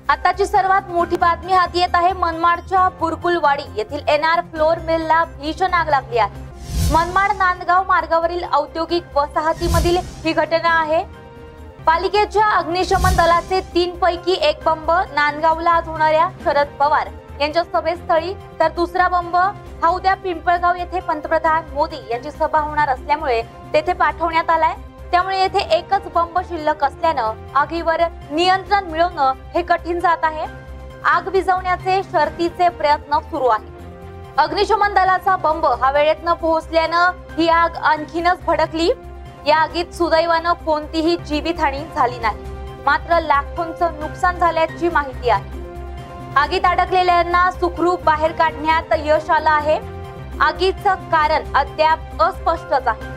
आताची सर्वात मोठी बातमी हाती येत आहे। मनमाडच्या बुरकुलवाडी येथील एनआर फ्लोर मिलला भीषण आग लागली आहे। मनमाड नांदगाव मार्गावरील औद्योगिक वसाहतीमधील ही घटना आहे। पालिकेच्या अग्निशमन दलाचे 3 पैकी एक बंब नांदगावला होणाऱ्या शरद पवार यांच्या सभेस्थळी, तर दुसरा बंब हा उद्या पिंपळगाव येथे पंतप्रधान मोदी यांची सभा होणार असल्यामुळे तेथे पाठवण्यात आलाय। त्यामुळे येथे एकच बंब शिल्लक असल्यानं आगीवर नियंत्रण मिळवणं हे कठीण जात आहे। आग विझवण्याचे शर्थीचे प्रयत्न सुरू आहेत। अग्निशमन दलाचा बंब हा वेळेत न पोहोचल्यानं ही आग आणखीनच भडकली। या आगीत सुदैवानं कोणतीही जीवितहानी झाली नाही, मात्र लाखोंचं नुकसान झाल्याची माहिती आहे। आगीत अडकलेल्यांना सुखरूप बाहेर काढण्यात यश आलं आहे। आगीचं कारण अद्याप अस्पष्टच आहे।